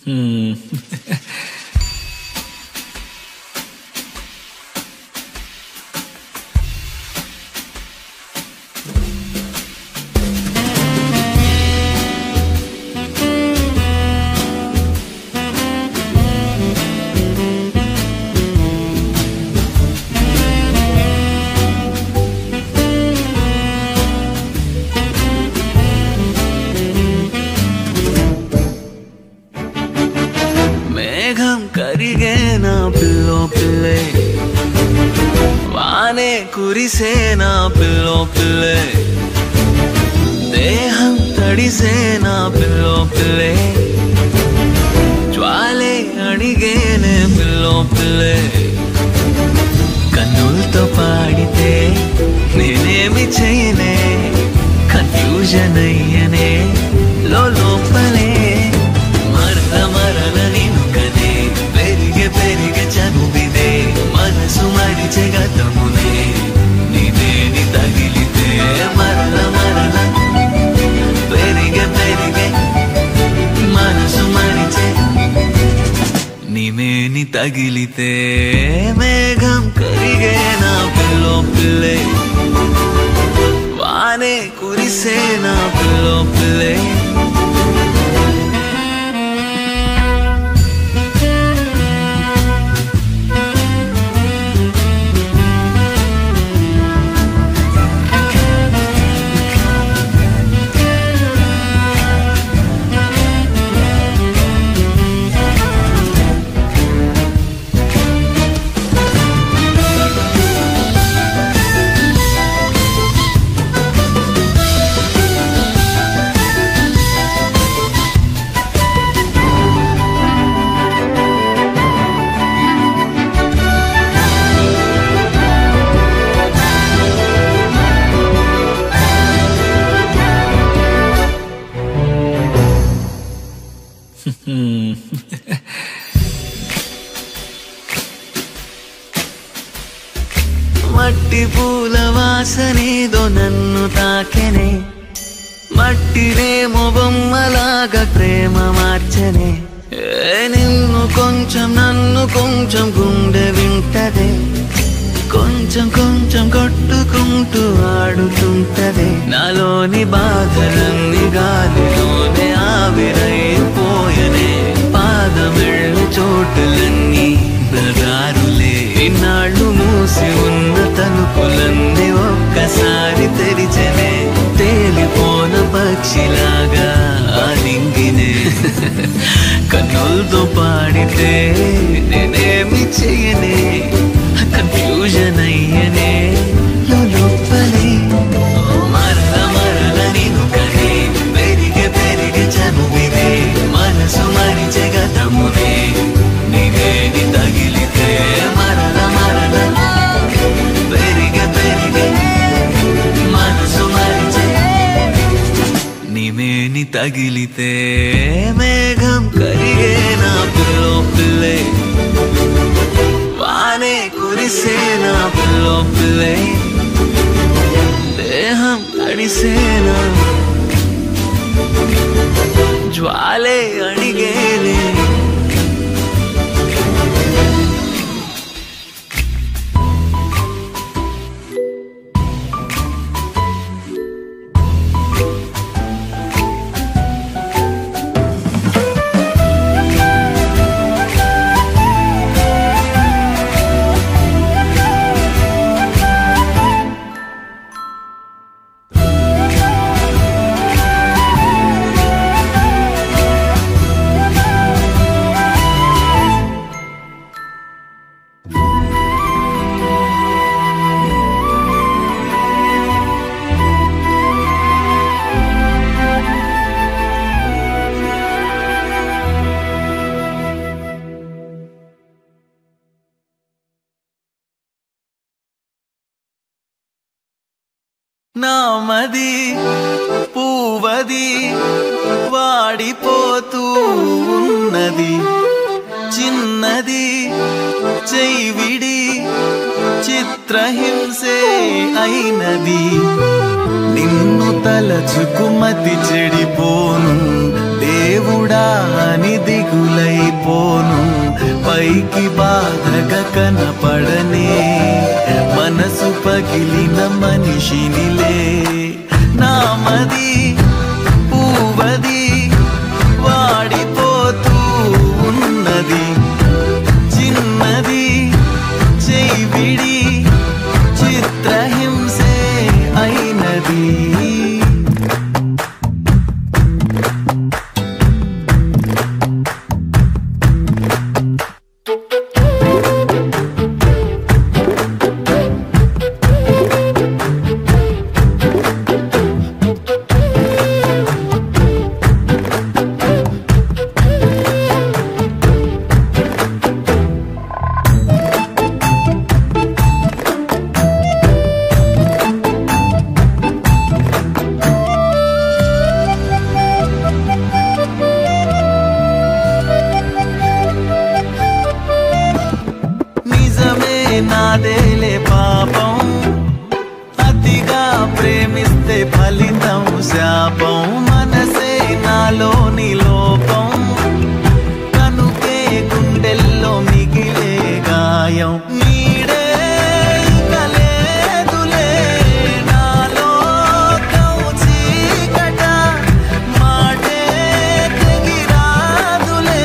కరిగేనా pillow పిల్లే వానే కురిసేనా pillow పిల్లే దేహం తడిసేనా pillow పిల్లే జ్వాలే అడిగేనే pillow పిల్లే కన్నులతో పాడితే నేనేమి చేయనే కన్ఫ్యూజన్ అయ్యనే లోపలే మరల మరల నిన్ను కనే పెరిగే పెరిగే చనువిదే మనసు మడిచే గతమునే నీదేని తగిలితే మరల మరల పెరిగే పెరిగే మనసు మడిచే నీమేని తగిలితే మేఘం కరిగేనా పిల్లో పిల్లే వానే కురిసేనా పిల్లో పిల్లే మట్టి పూల వాసనేదో నన్ను తాకెనే మట్టినేమో బొమ్మలాగా ప్రేమ మార్చనే నిన్ను కొంచెం నన్ను కొంచెం గుండె వింటదే కొంచెం కొంచెం కొట్టుకుంటూ ఆడుతుంటదే నాలోని బాధలన్నీ గాలిలోనే ఆవిరైపోయనే పాదమెళ్ళు చోటులన్నీ బదారులే ఇన్నాళ్ళు మూసి ఉన్న తలుపులన్నీ ఒక్కసారి తెరిచనే తేలిపోన పక్షిలాగా ఆలింగినే కన్నులతో పాడితే నేనేమి చెయ్యనే కన్ఫ్యూజన్ అయ్యనే లోపలే మరల మరల నిన్ను కనే పెరిగే పెరిగే చనువిదే మనసు మరిచే గతమునే నీవేని తగిలితే మరల మరల పెరిగే పెరిగే మనసు మరిచే నీవేని తగిలితే మేఘం కరిగేనా పిల్లో పిల్లే వానే కురిసేనా పిల్లో పిల్లే దేహం తడిసేనా జ్వాలే అడిగేనే నామది పూవది వాడిపోతూ ఉన్నది చిన్నది చెయ్యివిడి చిత్రహింసే అయినది నిన్ను తలచుకుమతి చెడిపోను దేవుడా అని దిగులైపోను పైకి బాధగా కనపడనే మనసు పగిలిన మనిషినిలే నామది పూవది వాడిపోతూ ఉన్నది చిన్నది చెయ్యివిడి చిత్రహింసే అయినది నాదేలే పాపం అతిగా ప్రేమిస్తే ఫలితం శాపం మనసే నాలోని లోపం కనుకే గుండెల్లో మిగిలే గాయం నీడే కలేదులే నాలో చీకట మాటే తెగిరాదులే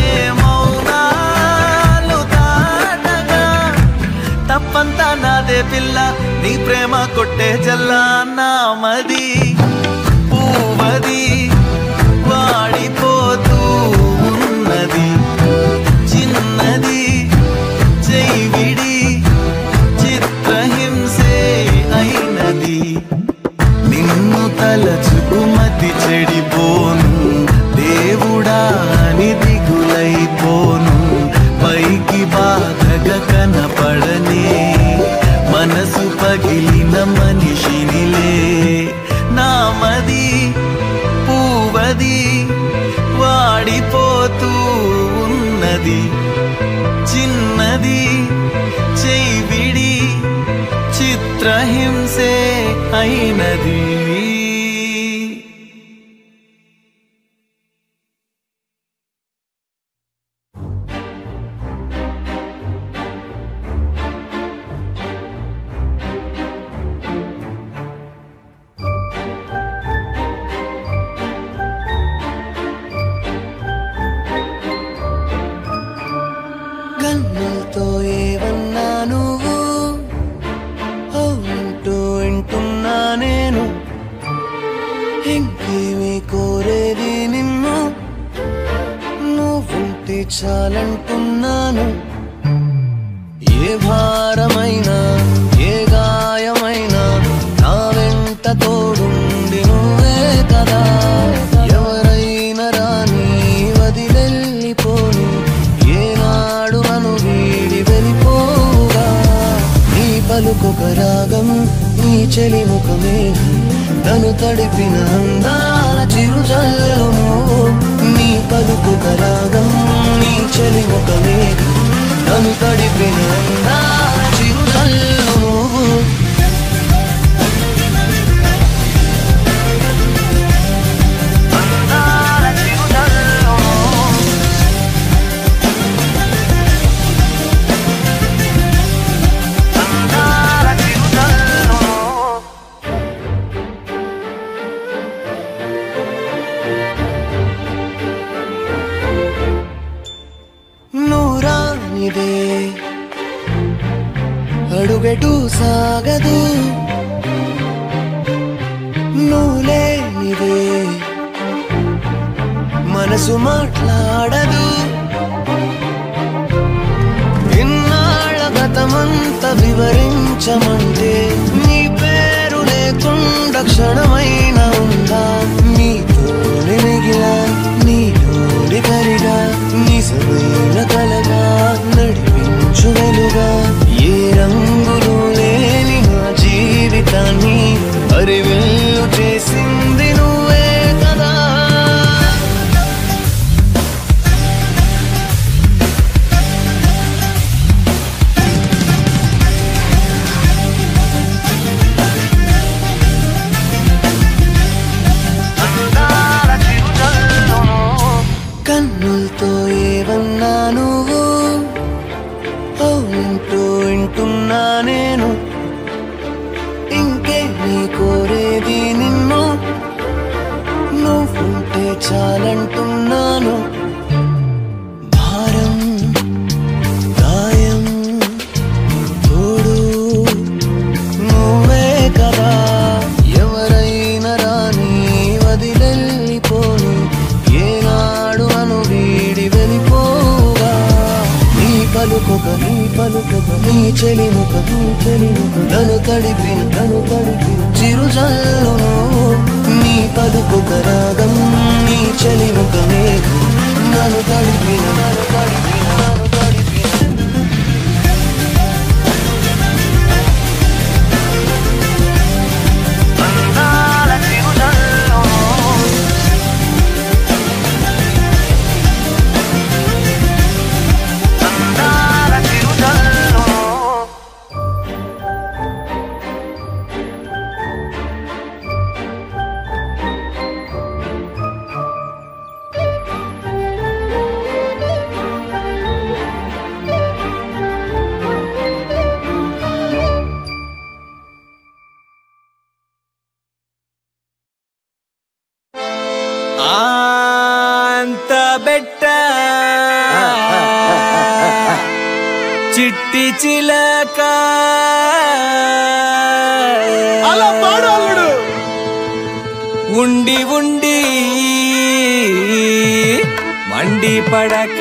మౌనాలు దాటగా తప్పంతా నాదే పిల్ల నీ ప్రేమ కొట్టే జల్లా నామది పూవది వాడిపోతూ ఉన్నది చిన్నది చెయ్యివిడి చిత్రహింసే అయినది నిన్ను తలచుకుమతి చెడిపోను దేవుడా అని దిగులైపోను పైకి బాధగా కనపడనే మనసు పగిలిన మనిషినిలే నామది పూవది వాడిపోతూ ఉన్నది చిన్నది చెయ్యివిడి చిత్రహింసే అయినది కన్నులతో ఏవన్నా నువ్వు అవునంటూ వింటున్నా నేను ఇంకేమీ కోరేది నిన్ను నువ్వుంటే చాలంటున్నాను ఏ భారమైనా ఏ గాయమైనా నా వెంట తోడుండి నువ్వే కదా ఎవరైనా రాని వదిలెళ్ళిపోను ఏనాడు నన్ను వీడి వెళ్ళిపోగా నీ పలుకొక రాగం నీ చెలి ముఖమే నన్ను తడిపిన అందాల చిరుజల్లు నీ పలుకొక రాగం నీ చెలి ముఖమే నన్ను తడిపిన అందాల చిరుజల్లు నూరానిదే అడుగెటు సాగదు నువ్వులేనిదే మనసు మాట్లాడదు ఇన్నాళ్ళ గతమంతా వివరించమంటే నీ పేరు లేకుండా క్షణమైన ఉందా నీతోని మిగిలా నీలోని కరిగా నిజమైన కలగా నడిపించు వెలుగా ఏ రంగులు లేని నా జీవితాన్ని అరివిల్లు చేసింది నువ్వే కదా చాలంటున్నాను భారం గాయం తోడు నువ్వే కదా ఎవరైనా రాని వదిలెళ్ళిపోని ఏనాడు అను వీడి వెళ్ళిపోగా నీ పలుకొక నీ చెలిముక నన్ను తడిపిన చిరుజల్లును నీ పలుకొక రాగం నీ చెలిముక మేఘం నన్ను తడిపిన అంత బెట్ట చిట్టి చిలక అలా పాడాడు ఉండి ఉండి మండి పడక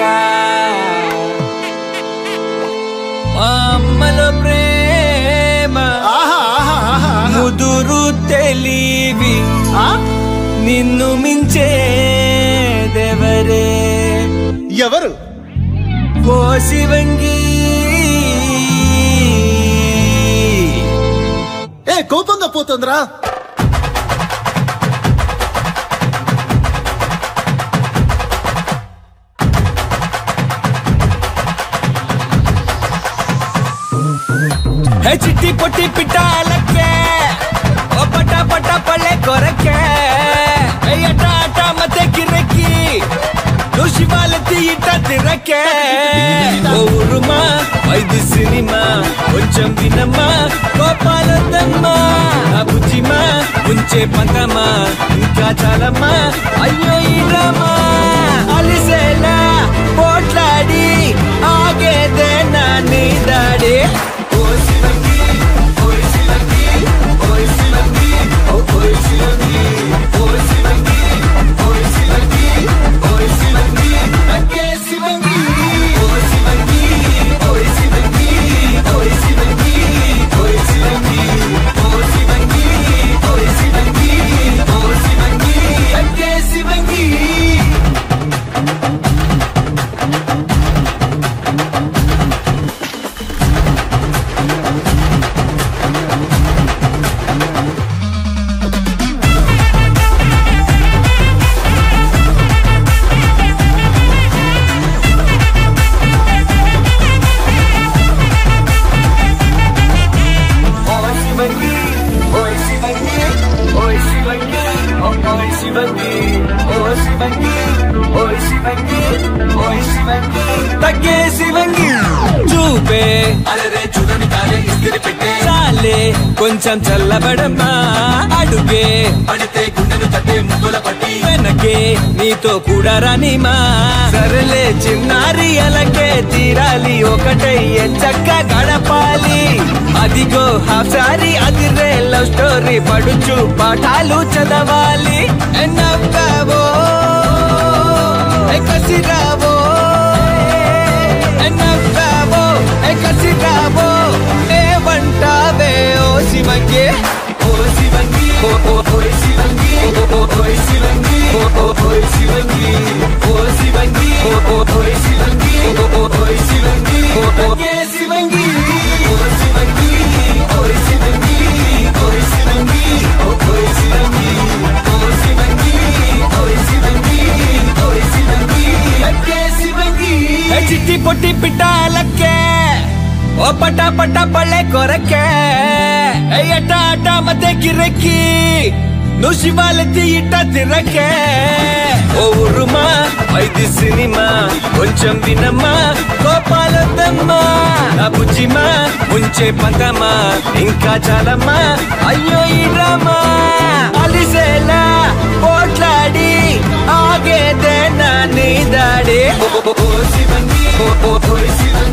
మా అమ్మలో ప్రేమ ముదురు తెలివి నిన్ను మించేదెవరే ఎవరు ఓ శివంగి కోపంగా పోతుందిరా చిట్టి పొట్టి పిట్టాలకే ఓ పట పట పళ్ళే కొరకే అట అట మతే కిరకి నువ్వు శివాలతి ఇట తిరకే ఓ ఉరుమా ఐదు సినిమా కొంచెం వినమ్మా కోపాలొద్దమ్మా బుజ్జిమా ఉంచే పంతమా ఇంకా చాలమ్మా అయ్యో ఈ డ్రామా అలిసేలా పోట్లాడి ఆగేదే నా నీ దాడి తగ్గే శివంగి చూపే అరే చూడని కాలే ఇస్త్రీ పెట్టే చాలే కొంచెం చల్లబడమ్మా అడుగే పడితే గుండెను తట్టే ముగ్గుల పట్టి వెనకే నీతో కూడా రానిమా సరలే చిన్నారి అలకే తీరాలి ఒకటే చక్క గడపాలి అదిగో హాఫ్ సారీ అదిరే లవ్ స్టోరీ పడుచు పాఠాలు చదవాలి నవ్వావో కసిరావో నవ్వావో కసిరావో ఏమంటావే ఓ శివంగి ఓ శివంగి ఓ శివంగి ఓ శివంగి ఓ శివంగి ఓ శివంగి ఓ శివంగి ఓ శివంగి ఓ శివంగి ఓ శివంగి ఓ శివంగి ఓ శివంగి ఓ శివంగి ఓ శివంగి ఓ శివంగి ఓ శివంగి శివంగి చిట్టి పొట్టి పిట్టాలకే ఓ పట పట పళ్ళే కొరకే అట అట మతే కిరకి నువ్వు శివాలతి ఇట తిరకే ఓ ఉరుమా ఐదు సినిమా కొంచెం వినమ్మా కోపాలొద్దమ్మా బుజ్జిమా ఉంచే పంతమా ఇంకా చాలమ్మా అయ్యో ఈ డ్రామా అలిసేలా పోట్లాడి ఆగేదే నా నీ దాడి ఓ శివంగి ఓ శివంగి